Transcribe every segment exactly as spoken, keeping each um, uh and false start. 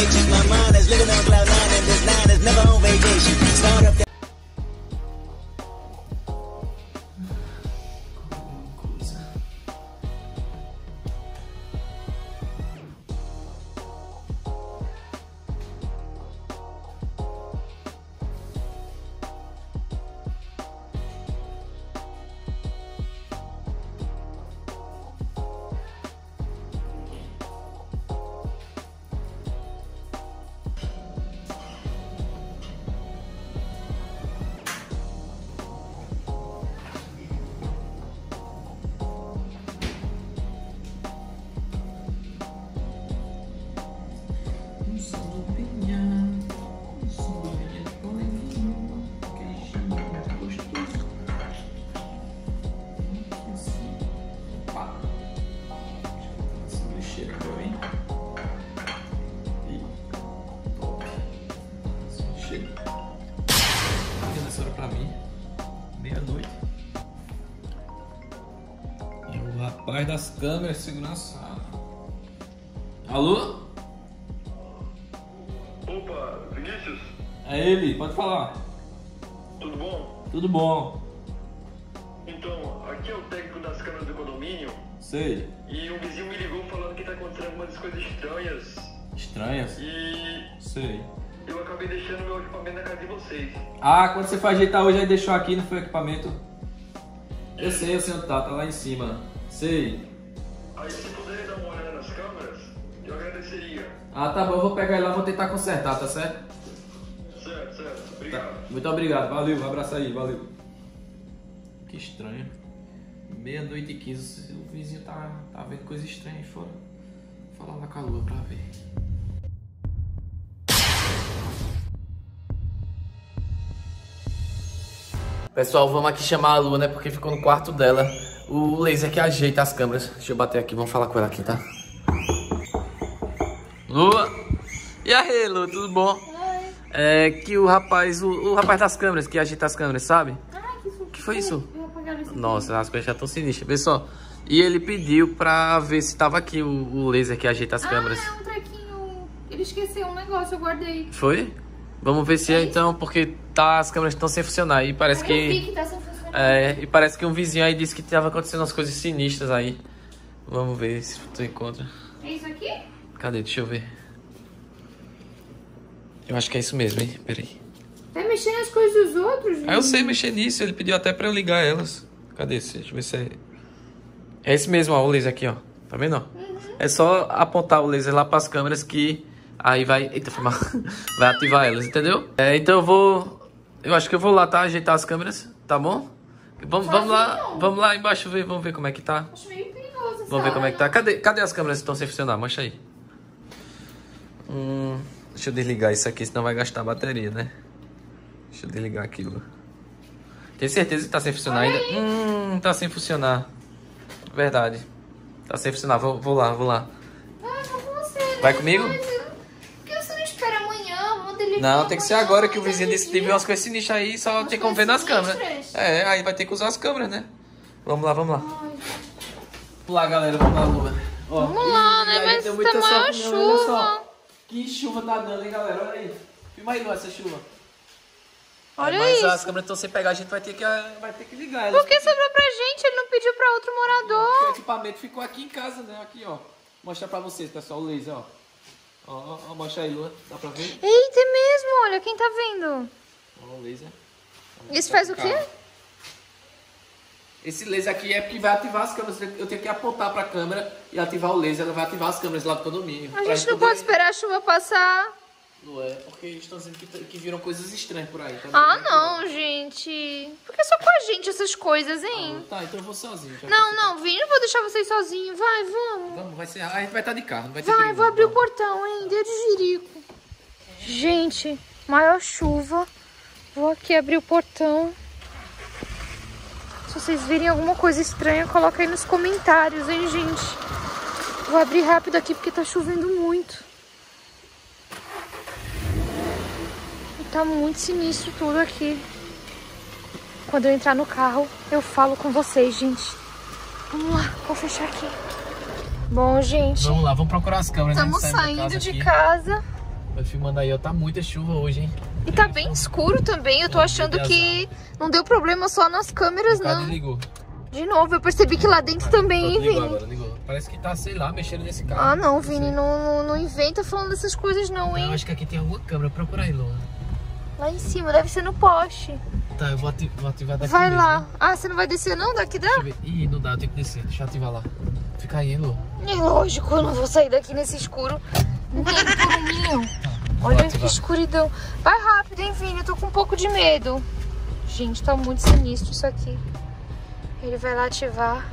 anxious. My mind is living on cloud nine, and this nine is never on vacation. Start up. Rapaz das câmeras, segurança. Alô? Opa, Vinícius? É ele, pode falar. Tudo bom? Tudo bom. Então, aqui é o técnico das câmeras do condomínio. Sei. E um vizinho me ligou falando que tá acontecendo algumas coisas estranhas. Estranhas? E Sei. eu acabei deixando meu equipamento na casa de vocês. Ah, quando você foi ajeitar hoje, aí deixou aqui, não foi o equipamento? Eu sei, eu sei onde tá, tá lá em cima. Sei. Aí se puder dar uma olhada nas câmeras, eu agradeceria. Ah, tá bom, eu vou pegar ele lá e vou tentar consertar, tá certo? Certo, certo. Obrigado. Tá. Muito obrigado, valeu, um abraço aí, valeu. Que estranho. Meia-noite e quinze, o vizinho tá, tá vendo coisa estranha aí fora. Vou falar lá com a lua pra ver. Pessoal, vamos aqui chamar a Lua, né? Porque ficou no quarto dela. O laser que ajeita as câmeras. Deixa eu bater aqui, vamos falar com ela aqui, tá? Lua! E aí, Lua, tudo bom? Oi. É que o rapaz, o, o rapaz das câmeras, que ajeita as câmeras, sabe? Ai, que susto. Que foi isso? Eu vou apagar esse Nossa, as coisas já estão sinistras. Vê só. E ele pediu pra ver se tava aqui o, o laser que ajeita as câmeras. Ah, é um trequinho. Ele esqueceu um negócio, eu guardei. Foi? Vamos ver se é, É então, porque tá, as câmeras estão sem funcionar. E parece Eu que... vi que tá sem funcionar. É, e parece que um vizinho aí disse que tava acontecendo umas coisas sinistras aí. Vamos ver se tu encontra. É isso aqui? Cadê? Deixa eu ver. Eu acho que é isso mesmo, hein? Peraí. Vai mexer nas coisas dos outros, gente? Ah, eu sei mexer nisso. Ele pediu até pra eu ligar elas. Cadê esse? Deixa eu ver se é... É esse mesmo, ó, o laser aqui, ó. Tá vendo, ó? Uhum. É só apontar o laser lá pras câmeras que... Aí vai... Eita, foi mal. Vai ativar elas, entendeu? É, então eu vou... Eu acho que eu vou lá, tá? Ajeitar as câmeras, tá bom? Vamos, vamos lá, vamos lá embaixo ver, vamos ver como é que tá. Acho meio perigoso. Vamos ver como é que tá. Cadê, cadê as câmeras que estão sem funcionar? Mostra aí. Hum, deixa eu desligar isso aqui, senão vai gastar a bateria, né? Deixa eu desligar aquilo. Tem certeza que tá sem funcionar ainda? Hum, tá sem funcionar. Verdade. Tá sem funcionar. Vou, vou lá, vou lá. Vai com você, né? Vai comigo? Por que você não espera amanhã? Vamos dele. Não, tem que ser agora que o vizinho disse que teve umas coisas sinistras aí, só Umas tem como ver coisas nas câmeras. sinistras? É, aí vai ter que usar as câmeras, né? Vamos lá, vamos lá. Ai. Vamos lá, galera, vamos lá, Lua. Ó, Vamos lá, né? aí Mas deu tá muita maior sorte, não, olha chuva. só. Que chuva tá dando, hein, galera? Olha aí. Filma aí, Lua, essa chuva. Olha É, mas isso. as câmeras estão sem pegar, a gente vai ter que, vai ter que ligar elas. Por que sobrou pra gente? Ele não pediu pra outro Porque o morador. equipamento ficou aqui em casa, né? Aqui, ó. Vou mostrar pra vocês, pessoal, o laser, ó. Ó, ó, ó, mostra aí, Lua. Dá pra ver? Eita, é mesmo. Olha, quem tá vendo? Ó, o laser. Isso faz o quê? Esse laser aqui é porque vai ativar as câmeras. Eu tenho que apontar pra câmera e ativar o laser. Ela vai ativar as câmeras lá do condomínio. A gente não pode esperar a chuva passar. Não é, porque eles estão dizendo que, que viram coisas estranhas por aí. Tá Ah, vendo? não, gente. Por que só com a gente essas coisas, hein? Ah, tá, então eu vou sozinho. já Não, que não, Vini, não vou deixar vocês sozinhos. Vai, vamos. Vamos, vai ser. A gente vai estar de carro, não vai ter Vai, perigo, vou abrir o vamos. portão, hein? Dedo de jirico. Gente, maior chuva. Vou aqui abrir o portão. Se vocês virem alguma coisa estranha, coloca aí nos comentários, hein, gente? Vou abrir rápido aqui porque tá chovendo muito. E tá muito sinistro tudo aqui. Quando eu entrar no carro, eu falo com vocês, gente. Vamos lá, vou fechar aqui. Bom, gente, Vamos lá, vamos procurar as câmeras. estamos né? saindo casa de aqui. casa. Vai filmando aí, ó. Tá muita chuva hoje, hein? E tá bem escuro também. Eu tô achando que não deu problema só nas câmeras, não. Desligou. De novo, eu percebi que lá dentro também, hein, Ligou Vini? agora, ligou. Parece que tá, sei lá, mexendo nesse carro. Ah, não, Vini, não, não inventa falando dessas coisas não, hein? Eu acho que aqui tem alguma câmera. Procura aí, Luana. Lá em cima, deve ser no poste. Tá, eu vou ati- vou ativar daqui Vai mesmo, lá. né? Ah, você não vai descer não? Daqui dá? Deixa eu ver. Ih, não dá, eu tenho que descer. Deixa eu ativar lá. Fica aí, hein, Lu. É lógico, eu não vou sair daqui nesse escuro nem por um milhão. Vou Olha que ativar. escuridão. Vai rápido, hein, Vini? Eu tô com um pouco de medo. Gente, tá muito sinistro isso aqui. Ele vai lá ativar.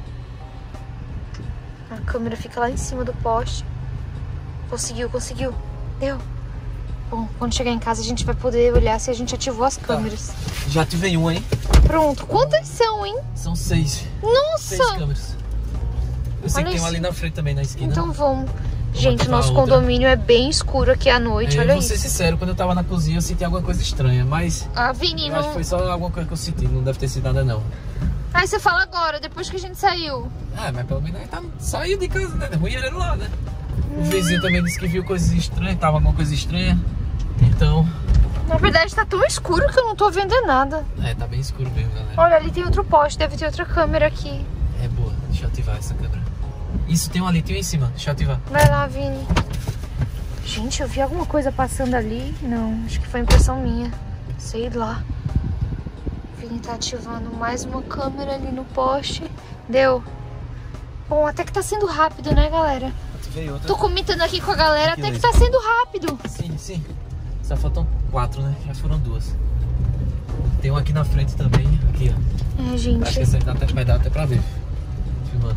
A câmera fica lá em cima do poste. Conseguiu, conseguiu. Deu. Bom, quando chegar em casa a gente vai poder olhar se a gente ativou as câmeras. Já ativei uma, hein? Pronto. Quantas são, hein? São seis. Nossa! Seis câmeras. Eu sei Olha que tem uma isso. ali na frente também, na esquina. Então vamos. Gente, o ativar nosso a outra. condomínio é bem escuro aqui à noite, É, olha vou ser isso. sincero, quando eu tava na cozinha eu senti alguma coisa estranha, mas Ah, Vini, eu acho não... que foi só alguma coisa que eu senti, não deve ter sido nada não. Aí você fala agora, depois que a gente saiu. Ah, mas pelo menos tá, saiu de casa, né? Ruim era lá, né? O vizinho também disse que viu coisas estranhas, tava alguma coisa estranha. Então, Na verdade tá tão escuro que eu não tô vendo nada. é, tá bem escuro mesmo, galera. Olha, ali tem outro poste, deve ter outra câmera aqui. É boa, deixa eu ativar essa câmera. Isso, tem um ali, tem um em cima, deixa eu ativar. Vai lá, Vini. Gente, eu vi alguma coisa passando ali. Não, acho que foi impressão minha. Sei lá. O Vini tá ativando mais uma câmera ali no poste. Deu. Bom, até que tá sendo rápido, né, galera? Ativei outra. Tô comentando aqui com a galera, Aqui até que mesmo. tá sendo rápido. Sim, sim. Só faltam quatro, né? Já foram duas. Tem um aqui na frente também, aqui, ó. É, Acho gente. que essa aí dá até, vai dar até pra ver. Filmando.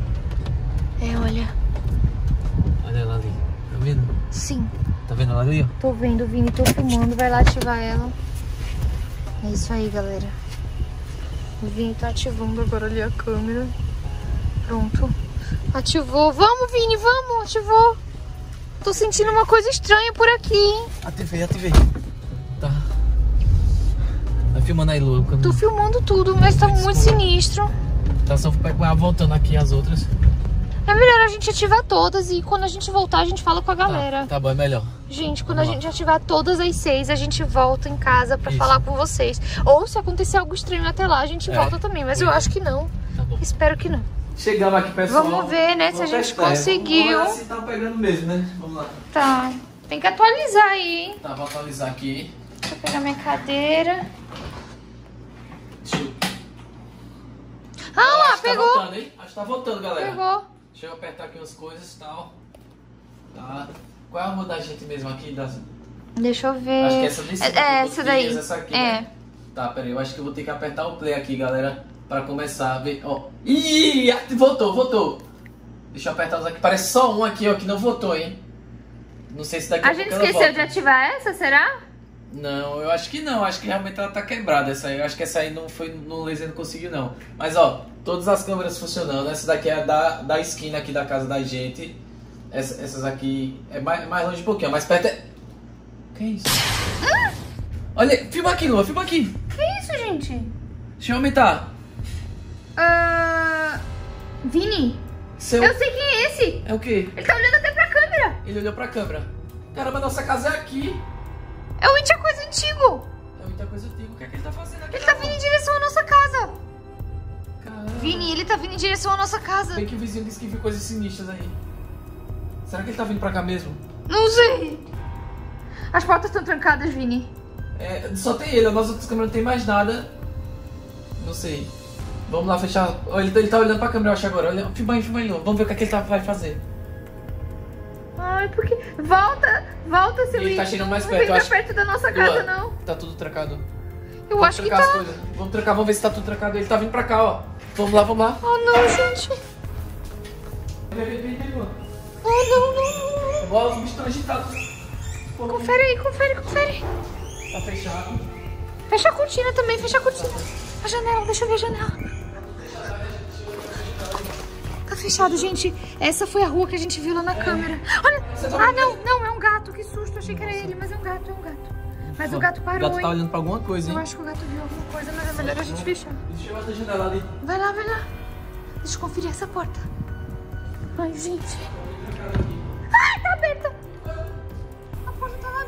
É, olha. Olha ela ali. Tá vendo? Sim. Tá vendo ela ali, ó? Tô vendo, Vini, tô filmando, vai lá ativar ela. É isso aí, galera. O Vini tá ativando agora ali a câmera. Pronto. Ativou. Vamos, Vini, vamos, ativou. Tô sentindo uma coisa estranha por aqui, hein? Ativei, ativei. Tá. Tá filmando aí, Lu. Tô filmando tudo, mas tá muito sinistro. Tá só voltando aqui as outras. É melhor a gente ativar todas e quando a gente voltar a gente fala com a galera. Tá, tá bom, é melhor. Gente, quando Vamos a lá. gente ativar todas as seis, a gente volta em casa pra Isso. falar com vocês. Ou se acontecer algo estranho até lá, a gente É, volta também. Mas eu pois é. acho que não. Tá bom. Espero que não. Chegamos aqui, pessoal. Vamos ver, né, se a gente conseguiu. Vamos ver se tá pegando mesmo, né? Vamos lá. Tá. Tem que atualizar aí, hein? Tá, vou atualizar aqui. Deixa eu pegar minha cadeira. Deixa eu... Ah lá, Acho que tá pegou. voltando, hein? Acho que tá voltando, galera. Pegou. Deixa eu apertar aqui umas coisas e tal. Tá. Qual é a rua da gente mesmo aqui? Das... Deixa eu ver. Acho que essa desse É, é essa daí. Essa aqui, É. né? Tá, peraí. Eu acho que eu vou ter que apertar o play aqui, galera. Pra começar a ver. Ó. Ih, voltou, voltou. Deixa eu apertar os aqui. Parece só um aqui, ó, que não votou, hein? Não sei se daqui A a gente pouco ela esqueceu volta. de ativar essa, será? Não, eu acho que não. Acho que realmente ela tá quebrada essa aí. Eu acho que essa aí não foi no laser, não conseguiu não. Mas ó, todas as câmeras funcionando. Essa daqui é da, da esquina aqui da casa da gente. Essa, essas aqui é mais, mais longe um pouquinho, mais perto é... Que isso? Olha, filma aqui, Lua, filma aqui. Que isso, gente? Deixa eu aumentar. Ah... Vini, Seu... eu sei quem é esse. É o quê? Ele tá olhando até pra câmera. Ele olhou pra câmera. Caramba, nossa casa é aqui. É o It é coisa antigo. É muita coisa antiga. O que é que ele tá fazendo aqui? Ele tá vindo em direção à nossa casa. Caramba. Vini, ele tá vindo em direção à nossa casa. Bem que o vizinho disse que viu coisas sinistras aí. Será que ele tá vindo pra cá mesmo? Não sei. As portas estão trancadas, Vini. É, só tem ele, as nossas outras câmeras não tem mais nada. Não sei. Vamos lá fechar. Olha, ele, tá- ele tá olhando pra câmera, eu acho agora. Olha, filma aí, filma aí. Vamos ver o que, é que ele tá, vai fazer. Ai, porque... Volta, volta, seu Ele tá It. chegando mais Não perto, vem eu pra acho. perto da nossa casa, Lua, não. Tá tudo trancado. Eu Vamos acho que trancar tá. as coisas. Vamos trancar, vamos ver se tá tudo trancado. Ele tá vindo pra cá, ó. Vamos lá, vamos lá. Oh, não, gente. Vem, vem, vem, vem, Lua. Oh, não, não, não. Ó, os bichos estão agitados. Pô, Confere aí, confere, confere. Tá fechado. Fecha a cortina também, fecha a cortina. A janela, deixa eu ver a janela. Tá fechado, gente. Essa foi a rua que a gente viu lá na câmera. Olha. Ah, não, não, é um gato. Que susto. Achei que era ele, mas é um gato, é um gato. Mas o gato O parou, gato tá hein? olhando pra alguma coisa, Eu hein? acho que o gato viu alguma coisa, mas é melhor a gente fechar. Deixa eu abrir a janela ali. Vai lá, vai lá. Deixa eu conferir essa porta. Ai, gente. Ai, tá aberta. A porta tá lá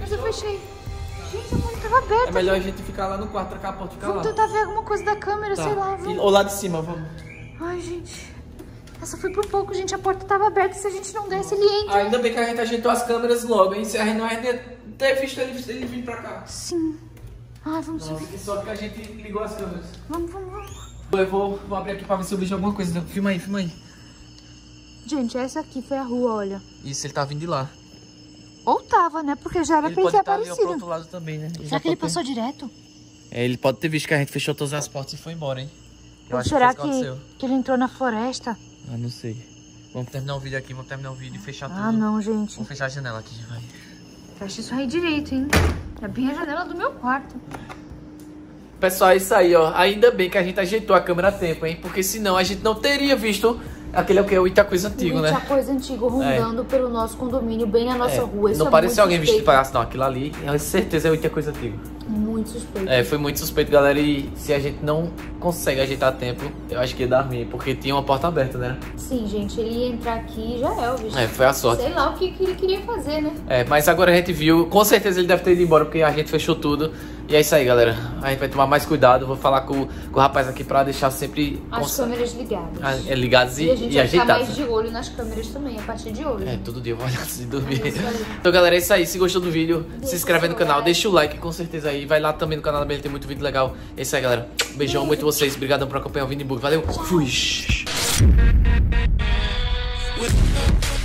Mas eu fechei. Gente, a porta tava aberta. É melhor a gente ficar lá no quarto, trancar a porta e ficar Vamos lá. tentar ver alguma coisa da câmera, Tá. sei lá. E- Vamos. Ou lá de cima, vamos. Ai, gente. Essa foi por pouco, gente. A porta tava aberta. Se a gente não desse, ele entra. Ainda bem que a gente ajeitou as câmeras logo, hein? Se a gente não ia ter visto ele, ele vir pra cá. Sim. Ai, vamos Nossa, subir. que sorte que a gente ligou as câmeras. Vamos, vamos, vamos. Eu vou, vou abrir aqui pra ver se eu vejo alguma coisa. Filma aí, filma aí. Gente, essa aqui foi a rua, olha. Isso, ele tá vindo de lá. Ou tava, né? Porque já era Ele pra ele pode ter estar ali ó, pro aparecido. outro lado também, né? Será que ele passou direto? É, ele pode ter visto que a gente fechou todas as portas e foi embora, hein? Eu Ou acho será que foi isso que aconteceu. que, que ele entrou na floresta? Ah, não sei. Vamos terminar o vídeo aqui, vamos terminar o vídeo e fechar tudo. Ah, não, gente. Vamos fechar a janela aqui, vai. Fecha isso aí direito, hein? É bem a janela do meu quarto. Pessoal, é isso aí, ó. Ainda bem que a gente ajeitou a câmera a tempo, hein? Porque senão a gente não teria visto aquele é o que? O Itacoisa antigo, né? Coisa antigo rondando pelo nosso condomínio, bem na nossa É, rua. Isso não é parecia muito alguém vestido de suspeito. palhaço, não. Aquilo ali, com certeza é o Itacoisa antigo. Muito suspeito. É, foi muito suspeito, galera. E se a gente não consegue ajeitar a tempo, eu acho que ia dar ruim, porque tinha uma porta aberta, né? Sim, gente, ele ia entrar aqui e já é, o bicho. É, foi a sorte. Sei lá o que, que ele queria fazer, né? É, mas agora a gente viu, com certeza ele deve ter ido embora, porque a gente fechou tudo. E é isso aí, galera. A gente vai tomar mais cuidado. Vou falar com, com o rapaz aqui pra deixar sempre As cons- câmeras ligadas. ah, é, ligados e, E a gente e vai ficar ajeitados. mais de olho nas câmeras também, a partir de hoje. É, todo dia eu vou olhar antes de dormir. É isso aí. Então, galera, é isso aí. Se gostou do vídeo, Deixa se inscreve no seu canal, like. deixa o like com certeza aí. Vai lá também no canal da Beli, tem muito vídeo legal. É isso aí, galera. Beijão, muito vocês. Obrigadão por acompanhar o Vini Bug. Valeu. Fui.